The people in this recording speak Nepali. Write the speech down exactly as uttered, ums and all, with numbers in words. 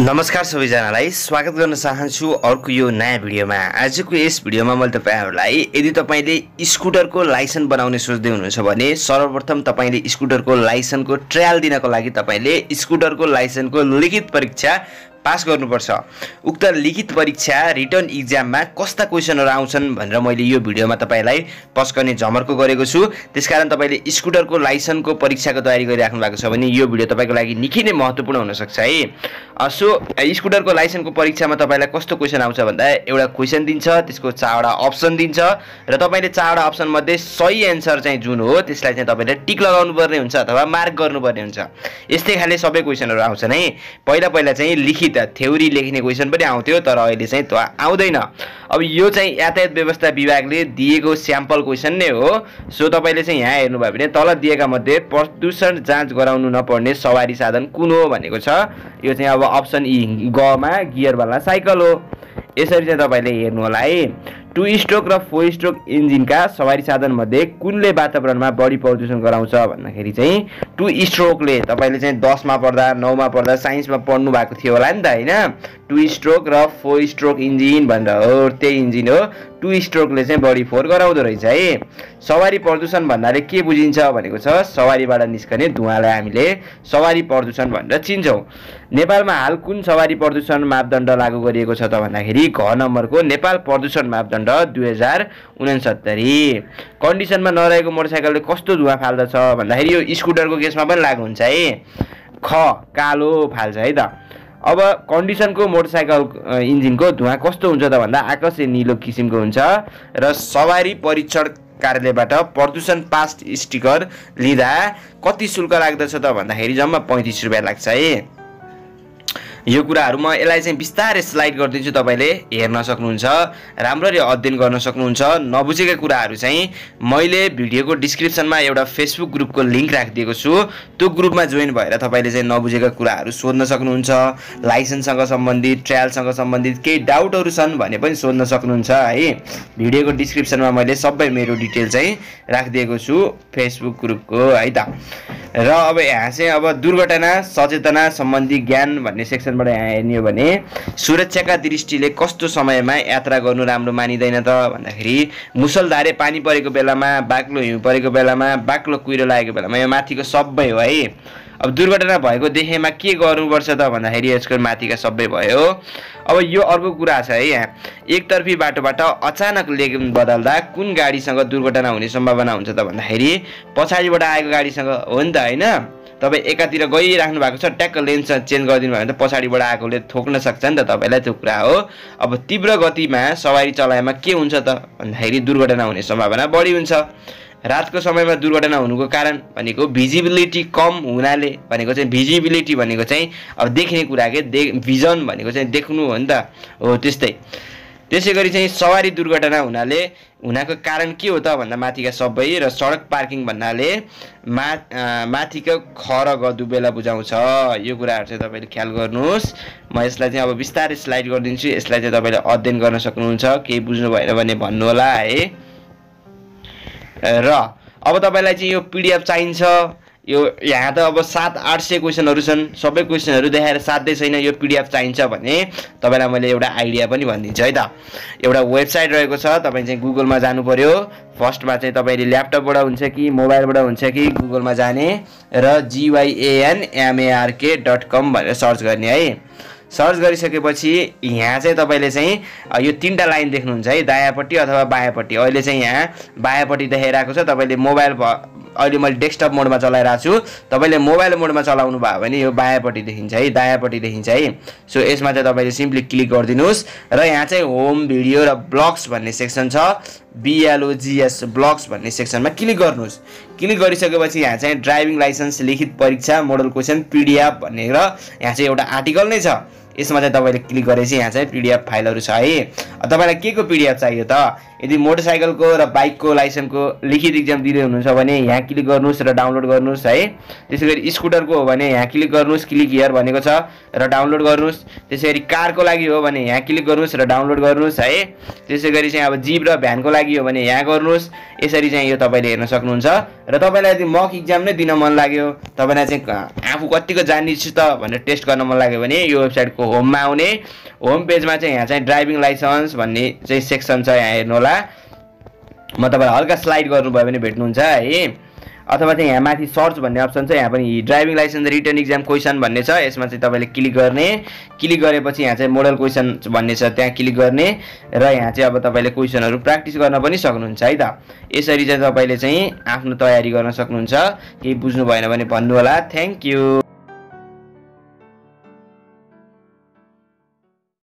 नमस्कार सबैजनालाई स्वागत गर्न चाहन्छु अर्को यो नयाँ भिडियोमा। आजको यस भिडियोमा मैले तपाईहरुलाई यदि तपाईले स्कुटरको लाइसेन्स बनाउने सोच्दै हुनुहुन्छ भने सर्वप्रथम तपाईले स्कुटरको लाइसेन्सको ट्रायल दिनको लागि तपाईले स्कुटरको लाइसेन्सको लिखित परीक्षा पास गर्नुपर्छ। उक्त लिखित परीक्षा रिटर्न एक्जाममा कस्ता क्वेशनहरु आउँछन् भनेर मैले यो भिडियोमा तपाईलाई पस्कने झमर्को गरेको छु। त्यसकारण तपाईले स्कुटरको लाइसेन्सको परीक्षाको तयारी गरिराख्नु भएको छ भने यो भिडियो तपाईको लागि निकै नै महत्त्वपूर्ण हुन सक्छ है। सो स्कुटरको लाइसेन्सको परीक्षामा तपाईलाई कस्तो क्वेशन आउँछ भन्दा एउटा क्वेशन दिन्छ, त्यसको चारवटा अप्सन दिन्छ र तपाईले चारवटा अप्सन मध्ये सही एन्सर चाहिँ जुन हो त्यसलाई चाहिँ तपाईले टिक लगाउनु पर्ने हुन्छ अथवा मार्क गर्नुपर्ने हुन्छ। यस्तै खाले सबै क्वेशनहरु आउँछन् है। पहिला पहिला चाहिँ लिखित थ्योरी लेख्ने क्वेशन पनि आउँथ्यो, तर अहिले चाहिँ त्यो आउँदैन। अब यो चाहिँ यातायात व्यवस्था विभागले दिएको स्याम्पल क्वेशन नै हो। सो तपाईले चाहिँ यहाँ हेर्नुभयो भने तल दिएका मध्ये प्रदूषण जाँच गराउनु नपर्ने सवारी साधन कुन हो भनेको छ। यो चाहिँ अब अप्सन ई गमा गियरवाला साइकल हो। यसरी चाहिँ तपाईले हेर्नु होला है। टु स्ट्रोक र फोर स्ट्रोक इन्जिनका सवारी साधन मध्ये कुनले वातावरणमा बढी प्रदूषण गराउँछ भन्दाखेरि चाहिँ टु स्ट्रोकले तपाईले चाहिँ दस मा पढ्दा नौ मा पढ्दा साइन्समा पढ्नु भएको थियो होला नि त हैन। टु स्ट्रोक र फोर स्ट्रोक इन्जिन भनेर हो, त्यही इन्जिन हो। टु स्ट्रोकले चाहिँ बढी फोहोर गराउँदो रहेछ है। सवारी प्रदूषण भन्नाले के बुझिन्छ भनेको छ, सवारीबाट निस्कने धुवाँलाई हामीले सवारी प्रदूषण भनेर चिन्छौं। नेपालमा हाल कुन सवारी प्रदूषण मापदण्ड लागू गरिएको छ त भन्दाखेरि घ नम्बरको नेपाल प्रदूषण मापदण्ड दुई हजार उनसत्तरी। कन्डिसनमा नरहेको मोटरसाइकलले कस्तो धुवाँ फाल्दछ भन्दाखेरि यो स्कुटरको केसमा पनि लागू हुन्छ है। ख कालो फाल्छ है त। अब कन्डिसनको मोटरसाइकल इन्जिनको धुवाँ कस्तो हुन्छ त भन्दा आकाशे नीलो किसिमको हुन्छ र सवारी परीक्षण कार्यालयबाट प्रदूषण पास स्टिकर लिँदा कति शुल्क लाग्दछ त भन्दाखेरि जम्मा पैंतीस रुपैयाँ लाग्छ है। यो कुराहरु म यसलाई चाहिँ बिस्तारै स्लाइड गर्दिन्छु, तपाईले हेर्न सक्नुहुन्छ, राम्ररी अध्ययन गर्न सक्नुहुन्छ। नबुझेका कुराहरु चाहिँ मैले भिडियोको डिस्क्रिप्सनमा एउटा फेसबुक ग्रुपको लिंक राखिदिएको छु। त्यो ग्रुपमा जोइन भएर तपाईले चाहिँ नबुझेका कुराहरु सोध्न सक्नुहुन्छ। लाइसेन्ससँग सम्बन्धित, ट्रायलसँग सम्बन्धित केही डाउटहरु छन् भने पनि सोध्न सक्नुहुन्छ है। भिडियोको डिस्क्रिप्सनमा मैले सबै मेरो डिटेल चाहिँ राखिदिएको छु फेसबुक ग्रुपको है त। र अब यहाँ चाहिँ अब दुर्घटना सचेतना सम्बन्धी ज्ञान भन्ने सेक्सन बाट यहाँ हेर्ने हो भने सुरक्षाका दृष्टिले कस्तो समयमा यात्रा गर्नु राम्रो मानिदैन त भन्दाखेरि मुसलधारे पानी परेको बेलामा, बाक्लो हिउँ परेको बेलामा, बाक्लो कुहिरो लागेको बेलामा, यो माथिको सबै हो है। अब दुर्घटना भएको देखेमा के गर्नुपर्छ त भन्दाखेरि यसको माथिका सबै भयो। अब यो अर्को कुरा छ है। यहाँ एकतर्फी बाटोबाट अचानक लेन बदल्दा कुन गाडीसँग दुर्घटना हुने सम्भावना हुन्छ त भन्दाखेरि पछाडिबाट आएको गाडीसँग हो नि त हैन। तपाई एकातिर गइराख्नु भएको छ, ट्याक्क लेन चेन्ज गरिदिनु भयो भने त पछाडिबाट आएकोले ठोक्न सक्छ नि त तपाईलाई, त्यो कुरा हो। अब तीव्र गतिमा सवारी चलाएमा के हुन्छ त भन्दाखेरि दुर्घटना हुने सम्भावना बढी हुन्छ। रातको समयमा दुर्घटना हुनुको कारण भनेको भिजिबिलिटी कम हुनाले, भनेको चाहिँ भिजिबिलिटी भनेको चाहिँ अब देख्ने कुरा के, भिजन भनेको चाहिँ देख्नु हो नि त, हो त्यस्तै। त्यसैगरी चाहिँ सवारी दुर्घटना हुनाले हुनको कारण के हो त भन्दा माथिका सबै र सडक पार्किङ भन्नाले मा माथिको ख र ग दुबैलाई बुझाउँछ। यो कुराहरु चाहिँ तपाईले ख्याल गर्नुस्। म यसलाई चाहिँ अब बिस्तारै स्लाइड गरिदिन्छु। यसलाई चाहिँ तपाईले अध्ययन गर्न सक्नुहुन्छ। केही बुझ्नु भएन भने भन्नु होला है। र अब तपाईलाई चाहिँ यो पीडीएफ चाहिन्छ। यो यहाँ त अब सात आठ सय क्वेशनहरु छन्, सबै क्वेशनहरु देखाएर साध्यै छैन। यो पीडीएफ चाहिन्छ भने तपाईलाई मैले एउटा आइडिया पनि भनिदिन्छु है त। एउटा वेबसाइट रहेको छ, तपाई चाहिँ गुगलमा जानु पर्यो। फर्स्टमा चाहिँ तपाईले ल्यापटपबाट हुन्छ कि मोबाइलबाट हुन्छ कि गुगलमा जाने र gyan dot com भनेर सर्च गर्ने है। सर्च गरिसकेपछि यहाँ चाहिँ तपाईले चाहिँ यो तीनटा लाइन देख्नुहुन्छ है, दायाँपट्टि अथवा बायाँपट्टि। अहिले चाहिँ यहाँ बायाँपट्टि देखाइरहेको छ। तपाईले मोबाइल अहिले मैले डेस्कटप मोडमा चलाइरहेको छु, तपाईले मोबाइल मोडमा चलाउनु भयो भने यो बायाँपट्टि देखिन्छ है, दायाँपट्टि देखिन्छ है। सो यसमा चाहिँ तपाईले सिम्पली क्लिक गरिदिनुस् र यहाँ चाहिँ होम भिडियो र ब्लग्स भन्ने सेक्सन छ। बीएलओजीएस ब्लग्स भन्ने सेक्सनमा क्लिक गर्नुस्। क्लिक गरिसकेपछि यहाँ चाहिँ ड्राइभिङ लाइसेन्स लिखित परीक्षा मोडल क्वेशन पीडीएफ भनेर यहाँ चाहिँ एउटा आर्टिकल नै छ। यसमा चाहिँ तपाईले क्लिक गरेपछि यहाँ चाहिँ पीडीएफ फाइलहरु छ है। तपाईलाई के को पीडीएफ चाहियो त? यदि मोटरसाइकलको र बाइकको लाइसेन्सको लिखित एक्जाम दिदै हुनुहुन्छ भने यहाँ क्लिक गर्नुस् र डाउनलोड गर्नुस् है। त्यसैगरी स्कुटरको हो भने यहाँ क्लिक गर्नुस्, क्लिक हियर भनेको छ र डाउनलोड गर्नुस्। त्यसैगरी कारको लागि हो भने यहाँ क्लिक गर्नुस् र डाउनलोड गर्नुस् है। त्यसैगरी चाहिँ अब जीप र भ्यानको लागि हो भने यहाँ गर्नुस्। यसरी चाहिँ यो तपाईले हेर्न सक्नुहुन्छ र तपाईँलाई यदि मक इक्जाम नै दिन मन लाग्यो, तपाईँलाई चाहिँ आफू कतिको जान्ने छु त भनेर टेस्ट गर्न मन लाग्यो भने यो वेबसाइटको होममा आउने, होम पेजमा चाहिँ यहाँ चाहिँ ड्राइभिङ लाइसेन्स भन्ने चाहिँ सेक्सन छ, यहाँ हेर्नु होला। म तपाईँलाई हल्का स्लाइड गर्नुभयो भने भेट्नुहुन्छ है। अथवा चाहिँ यहाँ माथि सर्च भन्ने अप्सन छ, यहाँ पनि driving licence written exam question भन्ने छ, यसमा चाहिँ तपाईँले क्लिक गर्ने। क्लिक गरेपछि यहाँ चाहिँ मोडल क्वेसन भन्ने छ, त्यहाँ क्लिक गर्ने र यहाँ चाहिँ अब तपाईँले क्वेसनहरू प्र्याक्टिस गर्न पनि सक्नुहुन्छ है त। यसरी चाहिँ तपाईँले चाहिँ आफ्नो तयारी गर्न सक्नुहुन्छ। केही बुझ्नु भएन भने भन्नु होला। Thank you.